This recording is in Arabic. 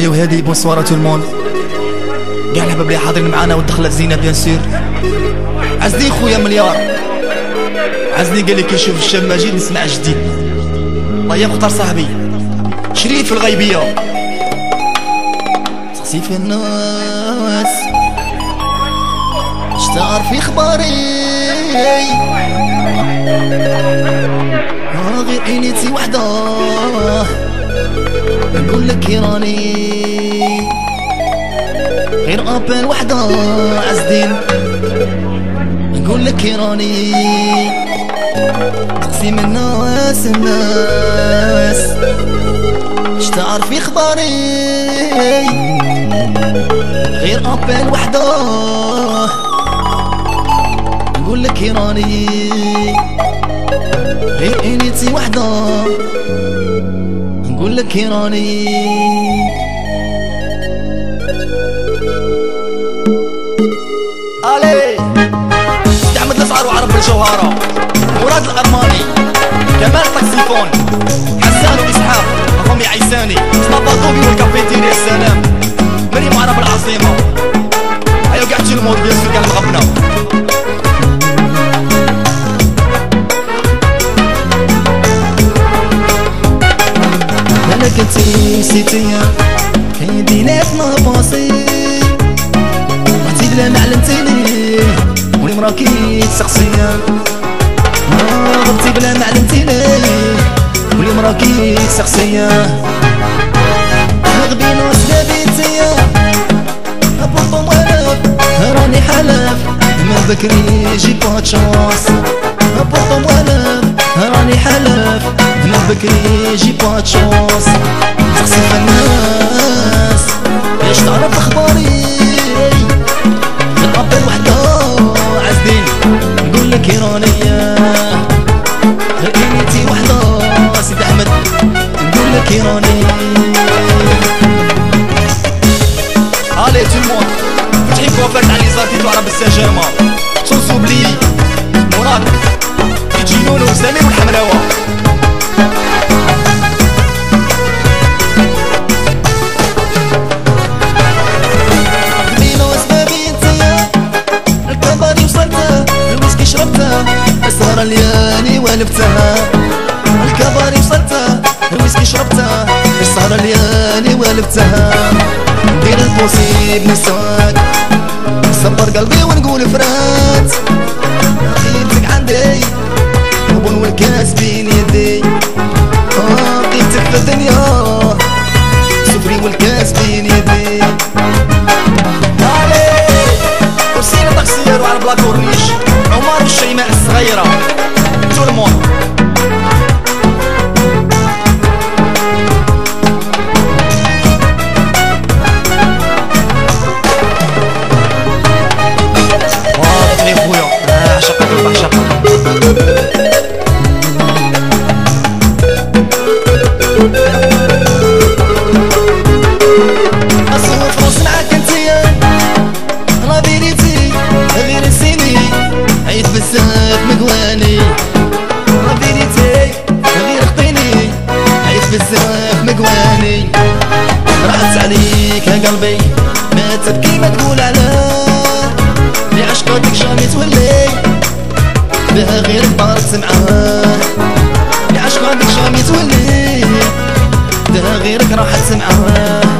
ايوا هادي بونسوار تو الموند، كاع الحباب اللي حاضرين معانا والدخله زينه بيان سور. عزني خويا مليار، عزني قال لي كي يشوف الشاب مجيد نسمع جديد. الله يا مختار صاحبي شريف في الغيبيه تقسي في الناس اش تعرفي اخباري غير عينيتي وحده نقول لك كي راني غير ابل وحده عزدين نقول لك كي راني تقسيم الناس اش تعرفي اخباري غير ابل وحده نقول لك كي راني غير عينيتي وحده نقول لك كي راني الي احمد الاسعار وعرب الجوهره مراد الارماني كمال تاكسيفون حسان واسحاق رامي عيساني مصطفى طوبي والكافيتيريا السلام مريم عرب العاصمه. ايوا كاع تجي المود بيان سور كاع المغبنه. انا كنتي نسيتيا كيدينا في نهباصي بلا معلمتيني ولي مراكي شخصيا غبتي بلا معلمتيني ولي مراكي شخصيا غبينا وسلابيتيا بوطو مالف راني حلف من بكري جي با تشانس بوطو مالف راني حلف من بكري جي با تشانس تقسي في الناس باش تعرف اخباري الأبل وحده عزدين نقول لك كي راني عينيتي وحده سيدي احمد نقول لك كي راني. الي تو الموند فتحي كوافير تاع لي زارتيتو عرب السجامه سونسو بلي مراد يجي نونو وسامي والحمراوه. السهرة ليالي والفتها الكباري وصلتها الويسكي شربتها السهرة ليالي والفتها ندير البوسيب نساك نصبر قلبي ونقول فرات قيمتك عندي البن والكاس بين يدي قيمتك في الدنيا سفري والكاس بين يدي. علي وسيلة تقصير وعلى بلا كورنيش عمر الشيماء الصغيرة تو الموند. واضح خويا عشقك بعشقك اصور فلوس معاك انتيا لا فيريتي غير نسيني عيد بزاف مقواني لا فيريتي غير خطيني عيد بزاف مقواني راحت عليك يا قلبي ما تبكي ما تقول علاه لي عشقاتك جامي تولي بها غير بارت معاه لي عشقاتك جامي تولي بها غيرك راحت معاه.